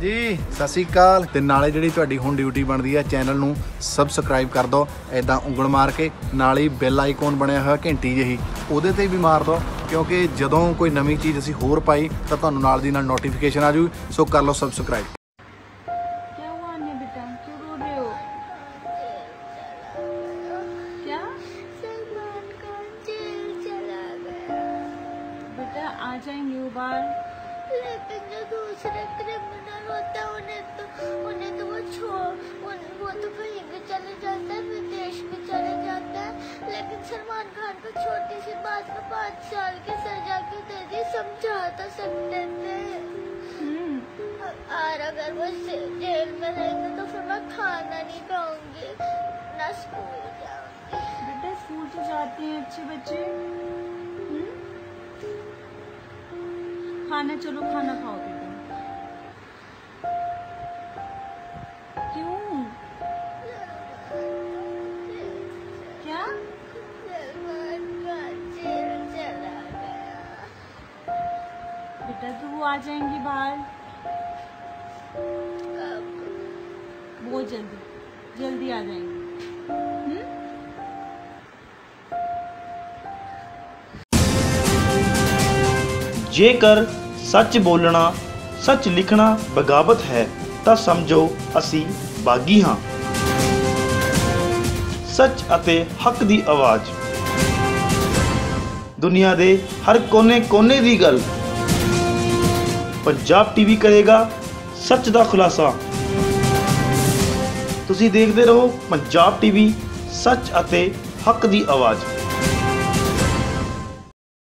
जी सत श्री अकाल। ते नाले जिहड़ी तुहाडी हुण ड्यूटी बनदी है चैनल नूं सबसक्राइब कर दो, इदां उंगल मार के नाल ही बैल आइकॉन बनया होया घंटी जही उहदे ते भी मार दो, क्योंकि जदों कोई नवीं चीज़ असीं होर पाई तां तुहानूं नाल दी नाल नोटिफिकेशन आ जूगी। सो कर लो सबसक्राइब। क्या हुआ अन्य बेटा, क्यों रो रहे हो? क्या सलमान खान जेल चला गया। बेटा आ जाएंगे वो बाहर, लेकिन जो दूसरे क्रिमिनल होता है उन्हें तो वो तो कहीं भी चले जाता है, विदेश भी चले जाता है। लेकिन सलमान खान को छोटी सी बात में 5 साल की सजा क्यों दे दी? समझा तो सकते थे। और अगर वो जेल में रहेंगे तो फिर मैं खाना नहीं खाऊंगी, ना स्कूल जाऊंगी। बेटा स्कूल तो जाते हैं अच्छे बच्चे। खाना, चलो खाना खाओ बेटा। क्यों, क्या? सलमान खान जेल चला गया। बेटा तो वो आ जाएंगे बाहर कब? बहुत जल्दी जल्दी आ जाएंगे। जेकर सच बोलना सच लिखना बगावत है ਤਾਂ समझो असी बागी हाँ। सच ਅਤੇ हक ਦੀ आवाज़, दुनिया ਦੇ हर कोने ਦੀ गल। पंजाब टीवी करेगा सच ਦਾ खुलासा। ਤੁਸੀਂ देखते रहो पंजाब टीवी, सच ਅਤੇ हक ਦੀ आवाज़।